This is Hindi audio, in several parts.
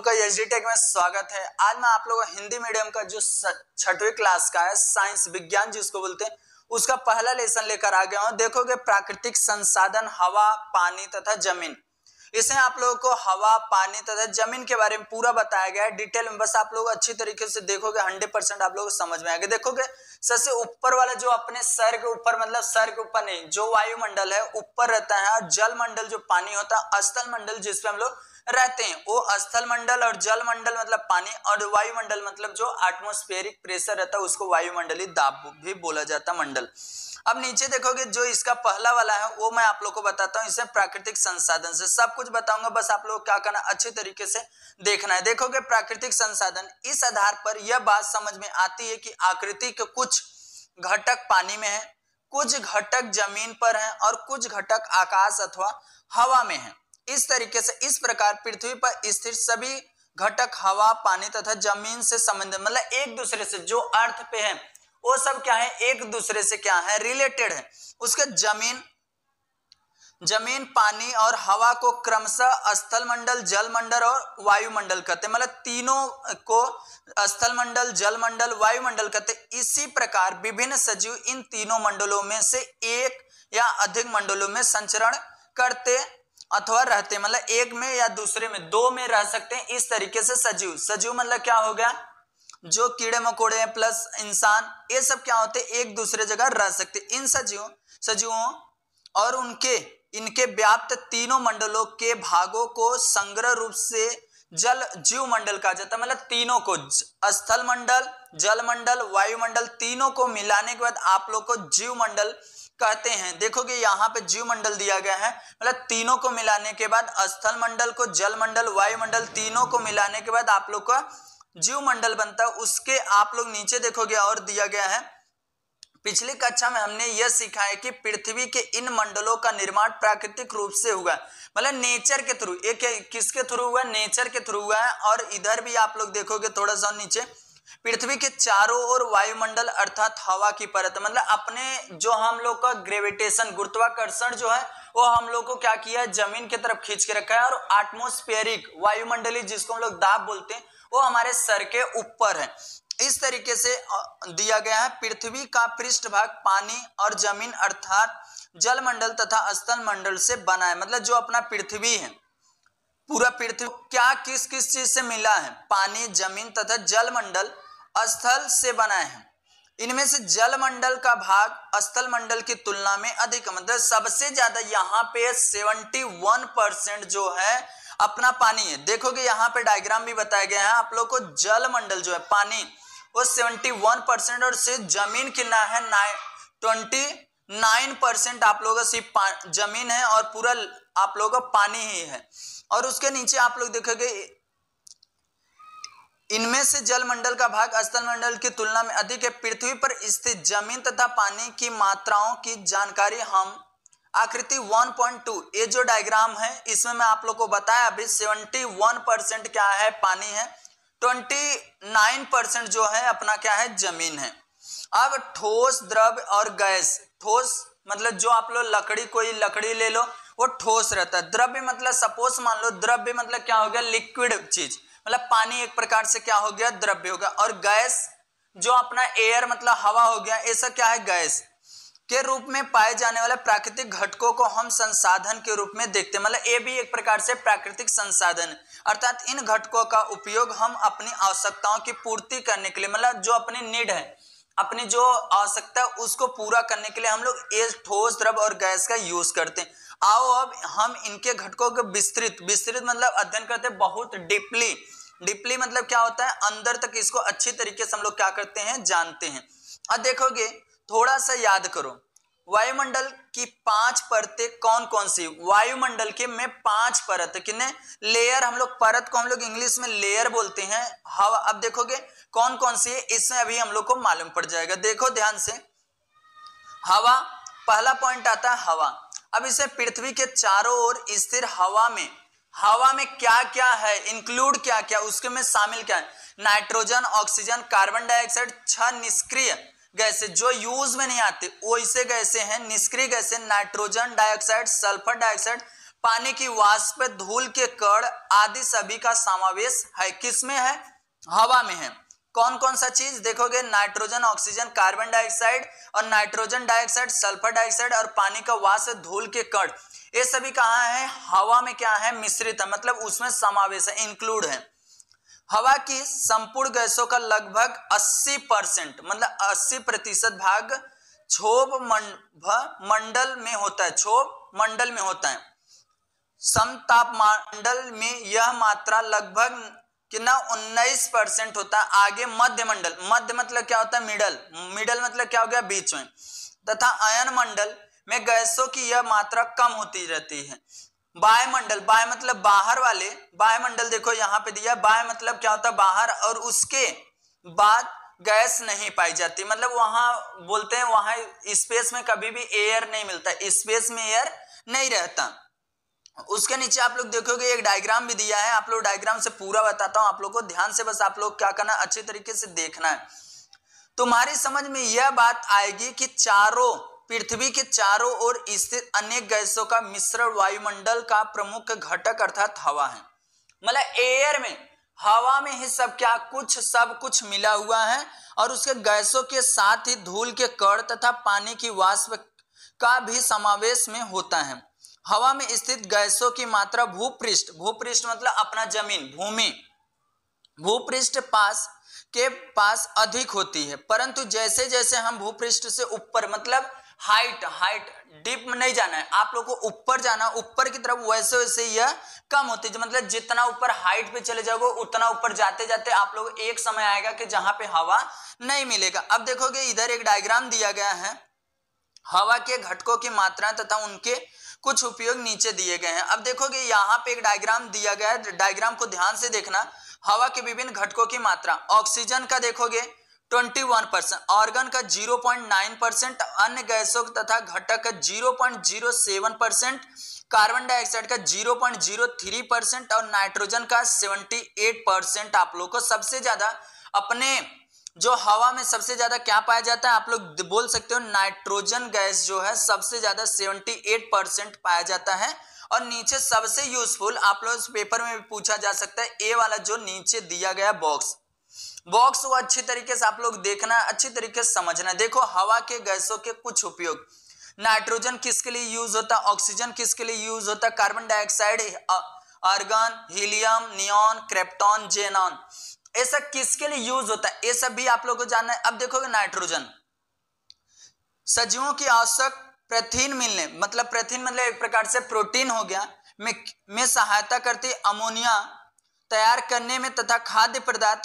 लोग का एचडी टेक में स्वागत है। आज मैं आप लोगों को हिंदी मीडियम का जो 6वीं क्लास का है साइंस विज्ञान जिसको बोलते हैं उसका पहला लेसन लेकर आ गया हूं। देखोगे प्राकृतिक संसाधन हवा, पानी तथा जमीन। इसमें आप लोगों को हवा, पानी तथा जमीन के बारे में पूरा बताया गया है डिटेल में। बस आप लोग अच्छी तरीके से देखोगे 100% आप लोग समझ में आएगा। देखोगे सबसे ऊपर वाला जो अपने सर के ऊपर, मतलब सर के ऊपर नहीं, जो वायुमंडल है ऊपर रहता है, और जल मंडल जो पानी होता है, स्थल मंडल जिसपे हम लोग रहते हैं वो स्थल मंडल, और जल मंडल मतलब पानी, और वायुमंडल मतलब जो एटमॉस्फेरिक प्रेशर रहता है उसको वायुमंडलीय दाब भी बोला जाता है मंडल। अब नीचे देखोगे जो इसका पहला वाला है वो मैं आप लोग को बताता हूँ। इसमें प्राकृतिक संसाधन से सब कुछ बताऊंगा, बस आप लोग क्या करना अच्छी तरीके से देखना है। देखोगे प्राकृतिक संसाधन, इस आधार पर यह बात समझ में आती है कि आकृति के कुछ घटक पानी में है, कुछ घटक जमीन पर है और कुछ घटक आकाश अथवा हवा में है। इस तरीके से इस प्रकार पृथ्वी पर स्थित सभी घटक हवा, पानी तथा जमीन से संबंधित, मतलब एक दूसरे से जो अर्थ पे है वो सब क्या है, एक दूसरे से क्या है, रिलेटेड है। उसके जमीन, पानी और हवा को क्रमशः स्थल मंडल, जल मंडल और वायुमंडल कहते हैं। मतलब तीनों को स्थल मंडल, जल मंडल, वायुमंडल कहते हैं। इसी प्रकार विभिन्न सजीव इन तीनों मंडलों में से एक या अधिक मंडलों में संचरण करते अथवा रहते, मतलब एक में या दूसरे में, दो में रह सकते हैं। इस तरीके से सजीव मतलब क्या हो गया, जो कीड़े मकोड़े प्लस इंसान, ये सब क्या होते, एक दूसरे जगह रह सकते। इन सजीवों और इनके व्याप्त तीनों मंडलों के भागों को संग्रह रूप से जीव मंडल कहा जाता है। मतलब तीनों को, स्थल मंडल, जल मंडल, वायुमंडल, तीनों को मिलाने के बाद आप लोग को जीव मंडल कहते हैं। देखोगे यहाँ पे जीव मंडल दिया गया है, मतलब तीनों को मिलाने के बाद स्थल मंडल को, जल मंडल, वायुमंडल, तीनों को मिलाने के बाद आप लोग का जीव मंडल बनता है। उसके आप लोग नीचे देखोगे और दिया गया है, पिछली कक्षा में हमने यह सीखा है कि पृथ्वी के इन मंडलों का निर्माण प्राकृतिक रूप से हुआ, मतलब नेचर के थ्रू। एक किसके थ्रू हुआ, नेचर के थ्रू हुआ है। और इधर भी आप लोग देखोगे थोड़ा सा नीचे, पृथ्वी के चारों ओर वायुमंडल अर्थात हवा की परत, मतलब अपने जो हम लोग का ग्रेविटेशन, गुरुत्वाकर्षण जो है वो हम लोग को क्या किया है, जमीन की तरफ खींच के रखा है। और एटमॉस्फेरिक वायुमंडलीय जिसको हम लोग दाब बोलते हैं वो हमारे सर के ऊपर है। इस तरीके से दिया गया है। पृथ्वी का पृष्ठभाग पानी और जमीन अर्थात जल मंडल तथा स्थल मंडल से बना है। मतलब जो अपना पृथ्वी है, पूरा पृथ्वी क्या किस किस चीज से मिला है, पानी, जमीन तथा जल मंडल स्थल से बना है। इनमें से जल मंडल का भाग स्थल मंडल की तुलना में अधिक, मतलब सबसे ज्यादा यहाँ पे 71% जो है अपना पानी है। देखोगे यहाँ पे डायग्राम भी बताया गया है आप लोग को, जल मंडल जो है पानी वो 71% और सिर्फ जमीन कितना है 29% आप लोगों का सिर्फ जमीन है और पूरा आप लोगों का पानी ही है। और उसके नीचे आप लोग देखोगे इनमें से जल मंडल का भाग स्थल मंडल की तुलना में अधिक है। पृथ्वी पर स्थित जमीन तथा पानी की मात्राओं की जानकारी हम आकृति 1.2 ये जो डायग्राम है इसमें मैं आप लोग को बताया अभी 71% क्या है, पानी है, 29% जो है अपना क्या है, जमीन है। अब ठोस, द्रव और गैस। ठोस मतलब जो आप लोग लकड़ी, कोई लकड़ी ले लो वो ठोस रहता है। द्रव्य मतलब सपोज मान लो, द्रव्य मतलब क्या हो गया, लिक्विड चीज, मतलब पानी एक प्रकार से क्या हो गया, द्रव्य हो गया। और गैस जो अपना एयर मतलब हवा हो गया, ऐसा क्या है, गैस के रूप में पाए जाने वाले प्राकृतिक घटकों को हम संसाधन के रूप में देखते हैं। मतलब ये भी एक प्रकार से प्राकृतिक संसाधन है, अर्थात इन घटकों का उपयोग हम अपनी आवश्यकताओं की पूर्ति करने के लिए, मतलब जो अपनी नीड है, अपनी जो आवश्यकता है उसको पूरा करने के लिए हम लोग ये ठोस, द्रव और गैस का यूज करते हैं। आओ अब हम इनके घटकों को विस्तृत मतलब अध्ययन करते हैं, बहुत डीपली मतलब क्या होता है, अंदर तक इसको अच्छी तरीके से हम लोग क्या करते हैं, जानते हैं। अब देखोगे थोड़ा सा याद करो, वायुमंडल की 5 परतें कौन कौन सी, वायुमंडल के में 5 परत, कितने लेयर, हम लोग परत को हम लोग इंग्लिश में लेयर बोलते हैं। हवा, अब देखोगे कौन कौन सी है, इसमें अभी हम लोग को मालूम पड़ जाएगा। देखो ध्यान से, हवा पहला पॉइंट आता है, हवा। अब इसे पृथ्वी के चारों ओर स्थिर हवा में क्या क्या है, इंक्लूड क्या क्या उसके में शामिल क्या है, नाइट्रोजन, ऑक्सीजन, कार्बन डाइऑक्साइड, 6 निष्क्रिय गैसें जो यूज में नहीं आते वैसे गैसें हैं। निष्क्रिय गैसें नाइट्रोजन डाइऑक्साइड, सल्फर डाइऑक्साइड, पानी की वाष्प, धूल के कण आदि सभी का समावेश है। किसमें है? हवा में है। कौन कौन सा चीज देखोगे? नाइट्रोजन, ऑक्सीजन, कार्बन डाइऑक्साइड और नाइट्रोजन डाइऑक्साइड, सल्फर डाइऑक्साइड और पानी का वाष्प, धूल के कण, ये सभी कहाँ है? हवा में क्या है? मिश्रित है, मतलब उसमें समावेश है, इंक्लूड है। हवा की संपूर्ण गैसों का लगभग 80% मतलब 80% भाग क्षोभ मंडल में होता है। क्षोभ मंडल में होता है। समतापमंडल में यह मात्रा लगभग कितना? 19% होता है। आगे मध्य मंडल, मध्य मतलब क्या होता है? मिडल, मिडल मतलब क्या हो गया? बीच में। तथा अयन मंडल में गैसों की यह मात्रा कम होती रहती है। वायुमंडल, वायु मतलब बाहर वाले, वायुमंडल देखो यहाँ पे दिया, वायु मतलब क्या होता है? बाहर, और उसके बाद गैस नहीं पाई जाती, मतलब वहां बोलते हैं वहां स्पेस में कभी भी एयर नहीं मिलता, स्पेस में एयर नहीं रहता। उसके नीचे आप लोग देखोगे एक डायग्राम भी दिया है, आप लोग डायग्राम से पूरा बताता हूं आप लोग को, ध्यान से बस आप लोग क्या करना, अच्छे तरीके से देखना है। तुम्हारी समझ में यह बात आएगी कि पृथ्वी के चारों ओर स्थित अनेक गैसों का मिश्रण वायुमंडल का प्रमुख घटक अर्थात हवा है। मतलब एयर में, हवा में ही सब कुछ मिला हुआ है, और उसके गैसों के साथ ही धूल के कण तथा पानी की वाष्प का भी समावेश में होता है। हवा में स्थित गैसों की मात्रा भूपृष्ठ मतलब अपना जमीन, भूमि, भूपृष्ठ के पास अधिक होती है, परंतु जैसे जैसे हम भूपृष्ठ से ऊपर, मतलब हाइट डीप में नहीं जाना है, आप लोग को ऊपर जाना, ऊपर की तरफ, वैसे वैसे यह कम होती है। मतलब जितना ऊपर हाइट पे चले जाओगे उतना ऊपर जाते जाते आप लोग एक समय आएगा कि जहां पे हवा नहीं मिलेगा। अब देखोगे इधर एक डायग्राम दिया गया है, हवा के घटकों की मात्रा तथा उनके कुछ उपयोग नीचे दिए गए हैं। अब देखोगे यहाँ पे एक डायग्राम दिया गया है, डायग्राम को ध्यान से देखना। हवा के विभिन्न घटकों की मात्रा, ऑक्सीजन का देखोगे 21%, ऑर्गन का 0.9%, अन्य गैसों तथा घटक का 0.07%, कार्बन डाइऑक्साइड का 0.03% और नाइट्रोजन का 78%। आप लोग को सबसे ज्यादा अपने जो हवा में सबसे ज्यादा क्या पाया जाता है, आप लोग बोल सकते हो नाइट्रोजन गैस जो है सबसे ज्यादा 78% पाया जाता है। और नीचे सबसे यूजफुल, आप लोग इस पेपर में भी पूछा जा सकता है, ए वाला जो नीचे दिया गया बॉक्स वो अच्छी तरीके से आप लोग देखना, अच्छी तरीके से समझना। देखो हवा के गैसों के कुछ उपयोग, नाइट्रोजन किसके लिए यूज होता है, ऑक्सीजन किसके लिए यूज होता है, carbon dioxide, argon, helium, neon, krypton, xenon, ऐसा किसके लिए यूज होता है, ये सब भी आप लोग को जानना है। अब देखोगे नाइट्रोजन सजीवों की आवश्यक प्रथिन मिलने, मतलब प्रथिन मतलब एक प्रकार से प्रोटीन हो गया, में सहायता करती अमोनिया तैयार करने में तथा खाद्य पदार्थ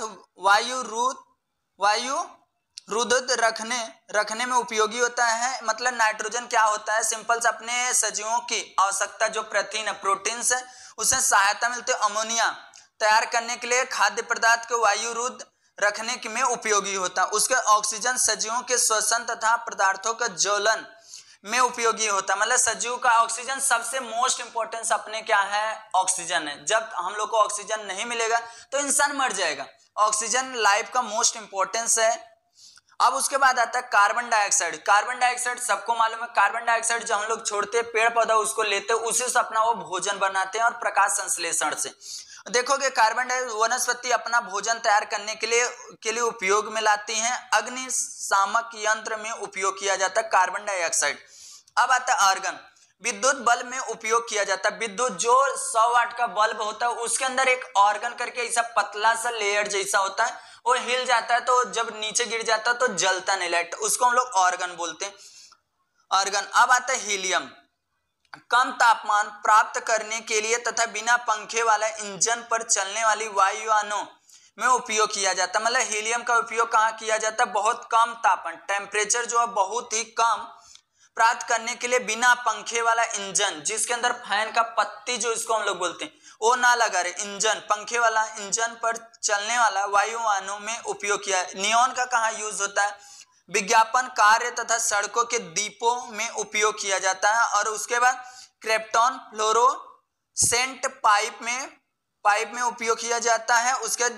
वायु रुद्ध रखने में उपयोगी होता है। मतलब नाइट्रोजन क्या होता है, सिंपल से अपने सजीवों की आवश्यकता जो प्रथिन है, प्रोटीन है, उससे सहायता मिलती है। अमोनिया तैयार करने के लिए खाद्य पदार्थ को वायु रुद्ध रखने में उपयोगी होता है। उसके ऑक्सीजन सजीवों के श्वसन तथा पदार्थों का ज्वलन में उपयोगी होता है। मतलब सजीव का ऑक्सीजन सबसे मोस्ट इंपॉर्टेंस अपने क्या है, ऑक्सीजन है। जब हम लोग को ऑक्सीजन नहीं मिलेगा तो इंसान मर जाएगा। ऑक्सीजन लाइफ का मोस्ट इंपॉर्टेंस है। अब उसके बाद आता है कार्बन डाइऑक्साइड। कार्बन डाइऑक्साइड सबको मालूम है, कार्बन डाइऑक्साइड जो हम लोग छोड़ते हैं, पेड़ पौधा उसको लेते हैं, उसी से अपना वो भोजन बनाते हैं और प्रकाश संश्लेषण से। देखोगे कार्बन डाइऑक्साइड वनस्पति अपना भोजन तैयार करने के लिए उपयोग में लाती हैं। अग्निशामक यंत्र में उपयोग किया जाता है कार्बन डाइऑक्साइड। अब आता है आर्गन, विद्युत बल्ब में उपयोग किया जाता है। विद्युत जो 100 वाट का बल्ब होता है उसके अंदर एक ऑर्गन करके ऐसा पतला सा लेयर जैसा होता है, वो हिल जाता है तो जब नीचे गिर जाता है तो जलता नहीं लाइट, उसको हम लोग ऑर्गन बोलते हैं, ऑर्गन। अब आता है हीलियम, कम तापमान प्राप्त करने के लिए तथा बिना पंखे वाला इंजन पर चलने वाली वायुयानों में उपयोग किया जाता है। मतलब हीलियम का उपयोग कहाँ किया जाता है, बहुत कम तापमान, टेम्परेचर जो है बहुत ही कम प्राप्त करने के लिए बिना पंखे वाला इंजन, जिसके अंदर फैन का पत्ती जो इसको हम लोग बोलते हैं वो ना लगा रहे, इंजन, पंखे वाला इंजन पर चलने वाला वायुयानों में उपयोग किया है। नियॉन का कहाँ यूज होता है, विज्ञापन कार्य तथा सड़कों के दीपों में उपयोग किया जाता है। और उसके बाद क्रिप्टॉन फ्लोरोसेंट पाइप में उपयोग किया जाता है। उसके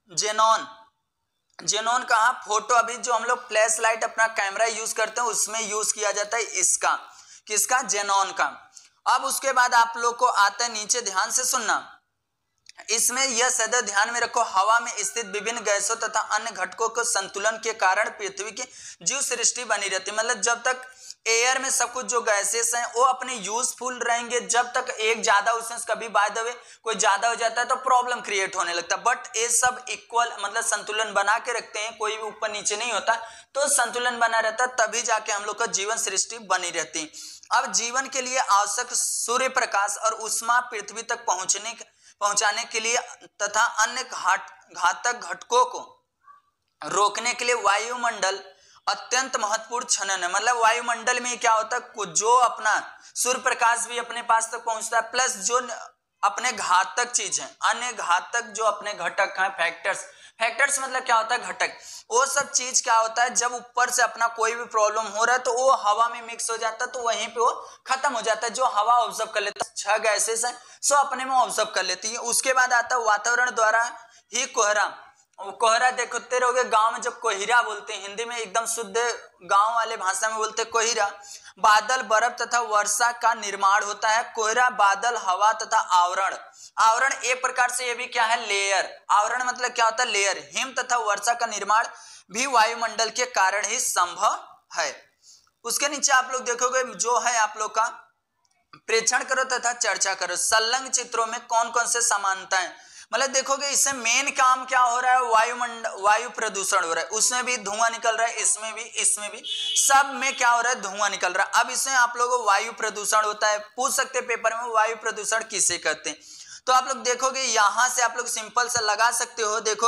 जेनॉन कहा, फोटो अभी जो हम लोग फ्लैश लाइट अपना कैमरा यूज करते हैं उसमें यूज किया जाता है इसका, किसका, जेनॉन का। अब उसके बाद आप लोग को आता है नीचे, ध्यान से सुनना। इसमें यह सदैव ध्यान में रखो, हवा में स्थित विभिन्न गैसों तथा अन्य घटकों के संतुलन के कारण पृथ्वी की जीव सृष्टि बनी रहती है। मतलब जब तक एयर में सब कुछ जो गैसेस हैं वो अपने यूजफुल रहेंगे, जब तक एक ज्यादा उसमें कभी बाय द वे कोई ज्यादा हो जाता है तो प्रॉब्लम क्रिएट होने लगता है। बट ये सब इक्वल मतलब संतुलन बना के रखते हैं, कोई भी ऊपर नीचे नहीं होता, तो संतुलन बना रहता है, तभी जाके हम लोग का जीवन सृष्टि बनी रहती है। अब जीवन के लिए आवश्यक सूर्य प्रकाश और ऊष्मा पृथ्वी तक पहुंचाने के लिए तथा अन्य घातक घटकों को रोकने के लिए वायुमंडल अत्यंत महत्वपूर्ण छनन है। मतलब वायुमंडल में क्या होता है, जो अपना सूर्य प्रकाश भी अपने पास तक पहुंचता है, प्लस जो अपने घातक चीज है, अन्य घातक जो अपने घटक हैं, फैक्टर्स मतलब क्या होता है, घटक, वो सब चीज क्या होता है, जब ऊपर से अपना कोई भी प्रॉब्लम हो रहा है तो वो हवा में मिक्स हो जाता है, तो वहीं पे वो खत्म हो जाता है। जो हवा ऑब्जर्व कर लेता है, 6 गैसेस है सो अपने में ऑब्जर्व कर लेती है। उसके बाद आता है वातावरण द्वारा ही कोहरा देखते रहोगे, गांव में जब कोहिरा बोलते हैं, हिंदी में एकदम शुद्ध गांव वाले भाषा में बोलते हैं कोहिरा। बादल, बर्फ तथा वर्षा का निर्माण होता है। कोहरा, बादल, हवा तथा आवरण एक प्रकार से ये भी क्या है, लेयर। आवरण मतलब क्या होता है, लेयर। हिम तथा वर्षा का निर्माण भी वायुमंडल के कारण ही संभव है। उसके नीचे आप लोग देखोगे जो है आप लोग का प्रेक्षण करो तथा चर्चा करो। संलग्न चित्रों में कौन कौन से समानताएं, मतलब देखोगे इससे मेन काम क्या हो रहा है, वायु प्रदूषण हो रहा है, उसमें भी धुआं निकल रहा है, इसमें भी सब में क्या हो रहा है, धुआं निकल रहा है। अब इसमें आप लोगों को वायु प्रदूषण होता है, पूछ सकते पेपर में वायु प्रदूषण किसे कहते हैं, तो आप लोग देखोगे यहां से आप लोग सिंपल से लगा सकते हो। देखो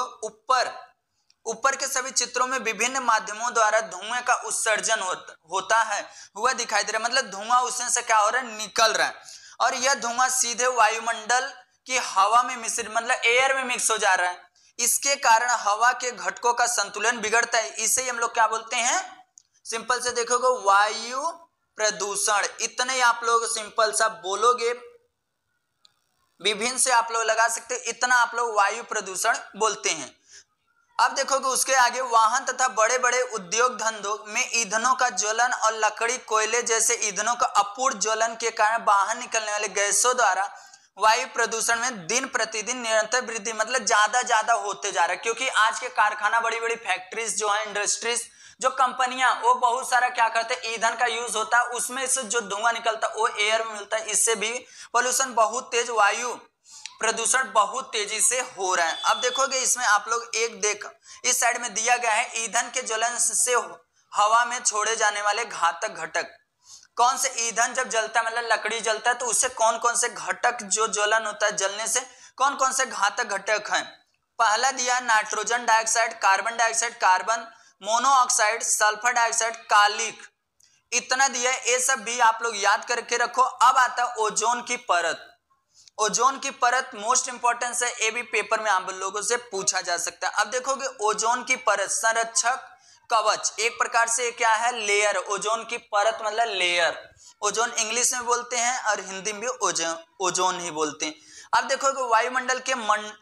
ऊपर के सभी चित्रों में विभिन्न माध्यमों द्वारा धुएं का उत्सर्जन होता है हुआ दिखाई दे रहा है। मतलब धुआं उसमें से क्या हो रहा है, निकल रहा है, और यह धुआं सीधे वायुमंडल की हवा में मिश्रित मतलब एयर में मिक्स हो जा रहा है। इसके कारण हवा के घटकों का संतुलन बिगड़ता है। इसे हम लोग क्या बोलते हैं, सिंपल से देखोगे वायु प्रदूषण। इतने आप लोग सिंपल सा बोलोगे, विभिन्न से आप लोग लगा सकते हो, इतना आप लोग वायु प्रदूषण बोलते हैं। अब देखोगे उसके आगे, वाहन तथा बड़े बड़े उद्योग धंधों में ईंधनों का ज्वलन और लकड़ी, कोयले जैसे ईंधनों का अपूर्ण ज्वलन के कारण बाहर निकलने वाले गैसों द्वारा वायु प्रदूषण में दिन प्रतिदिन निरंतर वृद्धि मतलब ज्यादा होते जा रहा है। क्योंकि आज के कारखाना, बड़ी बड़ी फैक्ट्रीज जो है, इंडस्ट्रीज, जो कंपनियां, वो बहुत सारा क्या करते हैं, ईंधन का यूज होता है, उसमें से जो धुआं निकलता है वो एयर में मिलता है। इससे भी पोल्यूशन बहुत तेज, वायु प्रदूषण बहुत तेजी से हो रहा है। अब देखोगे इसमें आप लोग इस साइड में दिया गया है, ईंधन के ज्वलन से हवा में छोड़े जाने वाले घातक घटक। कौन से ईंधन जब जलता है, मतलब लकड़ी जलता है, तो उससे कौन कौन से घटक जो ज्वलन होता है, जलने से कौन कौन से घातक घटक हैं। पहला दिया nitrogen dioxide, carbon dioxide, carbon monoxide, sulphur dioxide, कालिक, इतना दिया है। ये सब भी आप लोग याद करके रखो। अब आता है ओजोन की परत। ओजोन की परत मोस्ट इंपॉर्टेंस है, ये भी पेपर में आप लोगों से पूछा जा सकता है। अब देखोगे ओजोन की परत, संरक्षक कवच, एक प्रकार से क्या है, लेयर। ओजोन की परत मतलब लेयर। ओजोन इंग्लिश में बोलते हैं और हिंदी में ओजोन ही बोलते हैं। अब देखोगे वायुमंडल के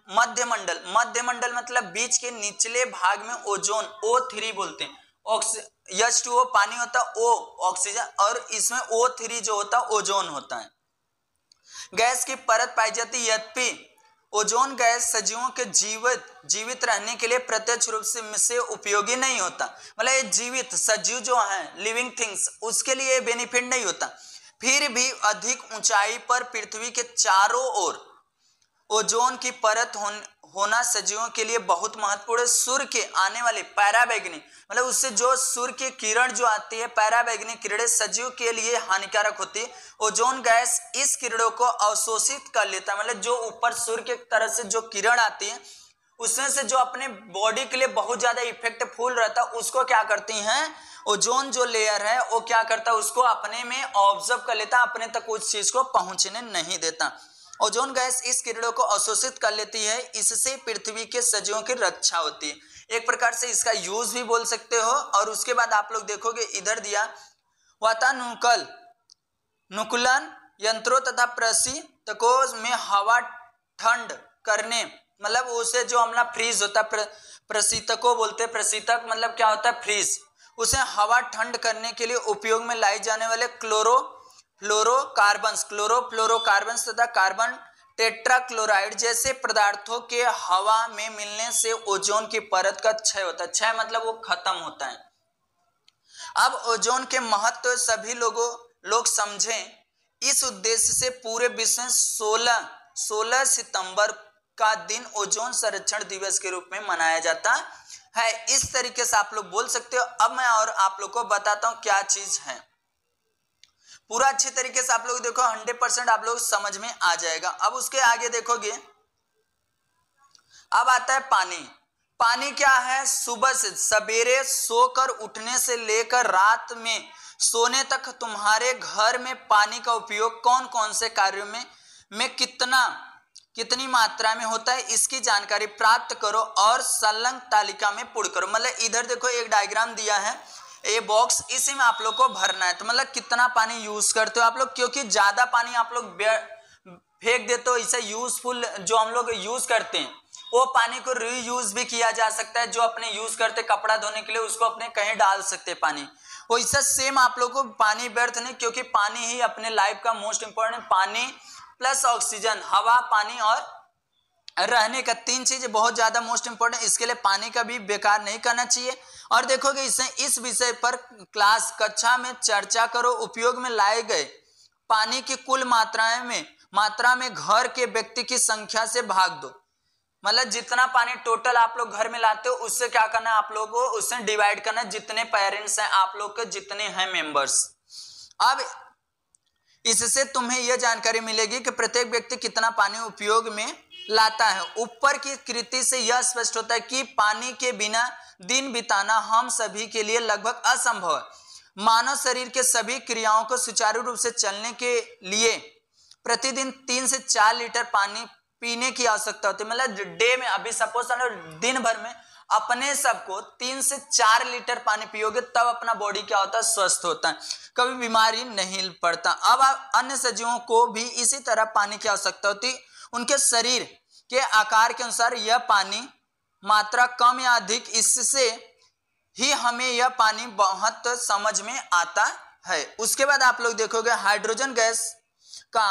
मध्यमंडल मतलब बीच के निचले भाग में ओजोन, O3 बोलते हैं। H2O पानी होता है, O ऑक्सीजन, और इसमें O3 जो होता है ओजोन होता है। गैस की परत पाई जाती है, यद्यपि ओजोन गैस सजीवों के जीवित रहने के लिए प्रत्यक्ष रूप से उपयोगी नहीं होता। मतलब ये जीवित सजीव जो हैं, लिविंग थिंग्स, उसके लिए बेनिफिट नहीं होता। फिर भी अधिक ऊंचाई पर पृथ्वी के चारों ओर ओजोन की परत होना सजीवों के लिए बहुत महत्वपूर्ण है। सूर्य के आने वाले पराबैंगनी मतलब उससे जो सूर्य की किरण जो आती है, पराबैंगनी किरणें सजीव के लिए हानिकारक होती है। ओजोन गैस इस किरणों को अवशोषित कर लेता है। मतलब जो ऊपर सूर्य की तरफ से जो किरण आती है, उसमें से जो अपने बॉडी के लिए बहुत ज्यादा इफेक्टफुल रहता है, उसको क्या करती हैं, ओजोन जो लेयर है वो क्या करता है, उसको अपने में ऑब्जर्व कर लेता, अपने तक उस चीज को पहुंचने नहीं देता। ओजोन गैस इस किरणों को अवशोषित कर लेती है, इससे पृथ्वी के सजीवों की रक्षा होती है। एक प्रकार से इसका यूज भी बोल सकते हो। और उसके बाद आप लोग देखोगे इधर दिया वातानुकूलन यंत्रों तथा प्रशीतकों में हवा ठंड करने, मतलब उसे जो हमला फ्रीज होता है, प्रशीतकों बोलते हैं। प्रशीतक मतलब क्या होता है, फ्रीज। उसे हवा ठंड करने के लिए उपयोग में लाई जाने वाले फ्लोरोकार्बन्स, क्लोरोफ्लोरोकार्बन्स तथा कार्बन टेट्राक्लोराइड जैसे पदार्थों के हवा में मिलने से ओजोन की परत का क्षय होता है। क्षय मतलब वो खत्म होता है। अब ओजोन के महत्व सभी लोग समझें। इस उद्देश्य से पूरे विश्व में 16 सितंबर का दिन ओजोन संरक्षण दिवस के रूप में मनाया जाता है। इस तरीके से आप लोग बोल सकते हो। अब मैं और आप लोग को बताता हूं क्या चीज है। पूरा अच्छी तरीके से आप लोग देखो, 100% आप लोग समझ में आ जाएगा। अब उसके आगे देखोगे, अब आता है पानी। पानी क्या है? सुबह से सवेरे सोकर उठने से लेकर रात में सोने तक तुम्हारे घर में पानी का उपयोग कौन कौन से कार्यों में कितनी मात्रा में होता है, इसकी जानकारी प्राप्त करो और संलग्न तालिका में पूर्ण करो। मतलब इधर देखो एक डायग्राम दिया है, ए बॉक्स, इसी में आप लोग को भरना है। तो मतलब कितना पानी यूज करते हो आप लोग, क्योंकि ज्यादा पानी आप लोग फेंक देते हो। इसे यूजफुल जो हम लोग यूज करते हैं वो पानी को रीयूज भी किया जा सकता है। जो अपने यूज करते कपड़ा धोने के लिए उसको अपने कहीं डाल सकते हैं पानी। वो इससे सेम आप लोग को पानी व्यर्थ नहीं, क्योंकि पानी ही अपने लाइफ का मोस्ट इंपॉर्टेंट, पानी प्लस ऑक्सीजन, हवा, पानी और रहने का, 3 चीजें बहुत ज्यादा मोस्ट इंपॉर्टेंट। इसके लिए पानी का भी बेकार नहीं करना चाहिए। और देखोगे इस विषय पर कक्षा में चर्चा करो। उपयोग में लाए गए पानी की कुल मात्रा में घर के व्यक्ति की संख्या से भाग दो। मतलब जितना पानी टोटल आप लोग घर में लाते हो उससे क्या करना है आप लोगों को, उससे डिवाइड करना है। जितने पेरेंट्स हैं आप लोग के, जितने हैं मेंबर्स। अब इससे तुम्हें यह जानकारी मिलेगी कि प्रत्येक व्यक्ति कितना पानी उपयोग में लाता है। ऊपर की कृति से यह स्पष्ट होता है कि पानी के बिना दिन बिताना हम सभी के लिए लगभग असंभव है। मानव शरीर के सभी क्रियाओं को सुचारू रूप से चलने के लिए प्रतिदिन 3 से 4 लीटर पानी पीने की आवश्यकता होती है। मतलब डे में, अभी सपोज दिन भर में अपने सबको 3 से 4 लीटर पानी पियोगे तब अपना बॉडी क्या होता है, स्वस्थ होता है, कभी बीमारी नहीं पड़ता। अब अन्य सजीवों को भी इसी तरह पानी की आवश्यकता होती। उनके शरीर के आकार के अनुसार यह पानी मात्रा कम या अधिक, इससे ही हमें यह पानी बहुत समझ में आता है। उसके बाद आप लोग देखोगे हाइड्रोजन गैस का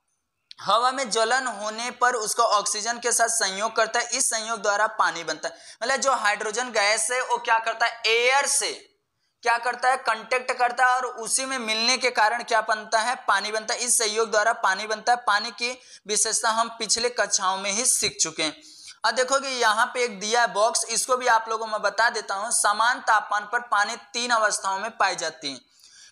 हवा में ज्वलन होने पर उसका ऑक्सीजन के साथ संयोग करता है। इस संयोग द्वारा पानी बनता है। मतलब जो हाइड्रोजन गैस है वो क्या करता है, एयर से क्या करता है, कांटेक्ट करता है और उसी में मिलने के कारण क्या बनता है, पानी बनता है। इस संयोग द्वारा पानी बनता है। पानी की विशेषता हम पिछले कक्षाओं में ही सीख चुके हैं। अब देखोगे यहाँ पे एक दिया है बॉक्स, इसको भी आप लोगों में बता देता हूं। समान तापमान पर पानी 3 अवस्थाओं में पाई जाती है।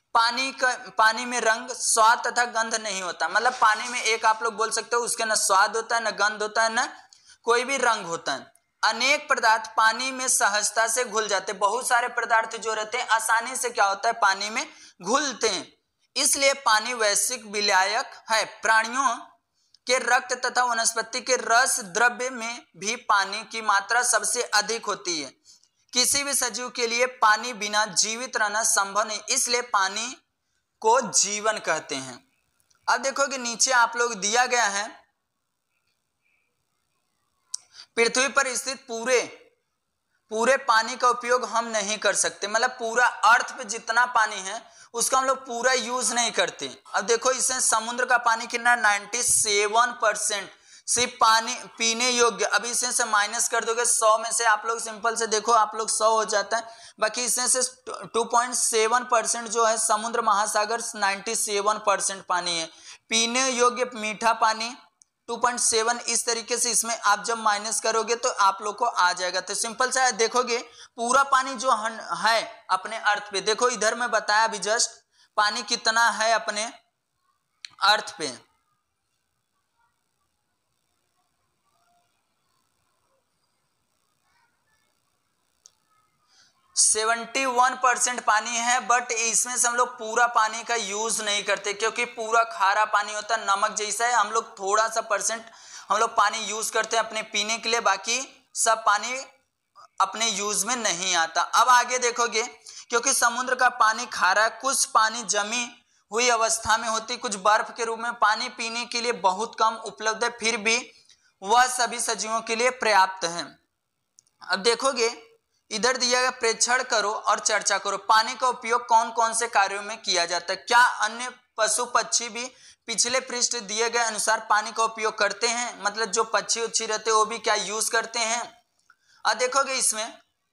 पानी में रंग, स्वाद तथा गंध नहीं होता। मतलब पानी में एक आप लोग बोल सकते हो उसके न स्वाद होता है, न गंध होता है, न कोई भी रंग होता है। अनेक पदार्थ पानी में सहजता से घुल जाते हैं। बहुत सारे पदार्थ जो रहते हैं आसानी से क्या होता है, पानी में घुलते हैं। इसलिए पानी वैश्विक विलायक है। प्राणियों के रक्त तथा वनस्पति के रस द्रव्य में भी पानी की मात्रा सबसे अधिक होती है। किसी भी सजीव के लिए पानी बिना जीवित रहना संभव नहीं, इसलिए पानी को जीवन कहते हैं। अब देखोगे नीचे आप लोग दिया गया है, पृथ्वी पर स्थित पूरे पानी का उपयोग हम नहीं कर सकते। मतलब पूरा अर्थ पे जितना पानी है उसका हम लोग पूरा यूज नहीं करते। अब देखो इसमें समुद्र का पानी कितना, 97% सिर्फ पानी पीने योग्य। अभी इसमें से माइनस कर दोगे 100 में से, आप लोग सिंपल से देखो आप लोग 100 हो जाता है। बाकी इसमें से 2.7% जो है समुद्र महासागर 97% पानी है। पीने योग्य मीठा पानी 2.7। इस तरीके से इसमें आप जब माइनस करोगे तो आप लोग को आ जाएगा। तो सिंपल सा देखोगे पूरा पानी जो है अपने अर्थ पे, देखो इधर में बताया अभी जस्ट पानी कितना है अपने अर्थ पे। 71% पानी है। बट इसमें से हम लोग पूरा पानी का यूज नहीं करते क्योंकि पूरा खारा पानी होता है, नमक जैसा है। हम लोग थोड़ा सा % हम लोग पानी यूज करते हैं अपने पीने के लिए, बाकी सब पानी अपने यूज में नहीं आता। अब आगे देखोगे क्योंकि समुद्र का पानी खारा है, कुछ पानी जमी हुई अवस्था में होती, कुछ बर्फ के रूप में पानी पीने के लिए बहुत कम उपलब्ध है, फिर भी वह सभी सजीवों के लिए पर्याप्त है। अब देखोगे इधर दिया गया, प्रेक्षण करो और चर्चा करो। पानी का उपयोग कौन कौन से कार्यों में किया जाता है। क्या अन्य पशु पक्षी भी पिछले पृष्ठ दिए गए अनुसार पानी का उपयोग करते हैं। मतलब जो पक्षी उक्षी रहते हैं वो भी क्या यूज करते हैं। अब देखोगे इसमें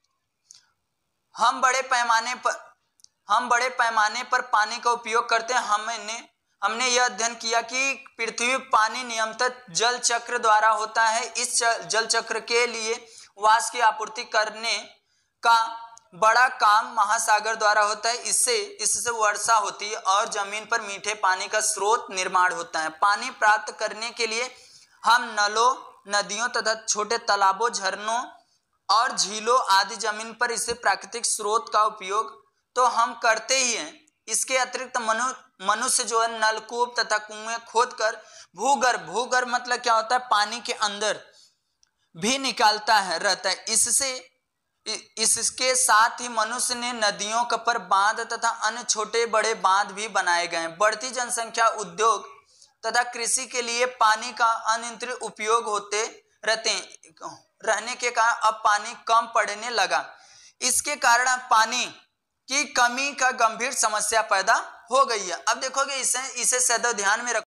हम बड़े पैमाने पर पानी का उपयोग करते हैं। हमने यह अध्ययन किया कि पृथ्वी पानी नियमित जल चक्र द्वारा होता है। इस जल चक्र के लिए वाष्प की आपूर्ति करने का बड़ा काम महासागर द्वारा होता है। इससे वर्षा होती है और जमीन पर मीठे पानी का स्रोत निर्माण होता है। पानी प्राप्त करने के लिए हम नलों, नदियों तथा छोटे तालाबों, झरनों और झीलों आदि जमीन पर इसे प्राकृतिक स्रोत का उपयोग तो हम करते ही हैं। इसके अतिरिक्त मनुष्य जो है नलकूप तथा कुएं खोदकर भूगर्भ मतलब क्या होता है, पानी के अंदर भी निकालता है रहता है। इसके साथ ही मनुष्य ने नदियों पर बांध तथा अन्य छोटे बड़े बांध भी बनाए गए। बढ़ती जनसंख्या, उद्योग तथा कृषि के लिए पानी का अनियंत्रित उपयोग होते रहने के कारण अब पानी कम पड़ने लगा। इसके कारण पानी की कमी का गंभीर समस्या पैदा हो गई है। अब देखोगे इसे सदैव ध्यान में रखो।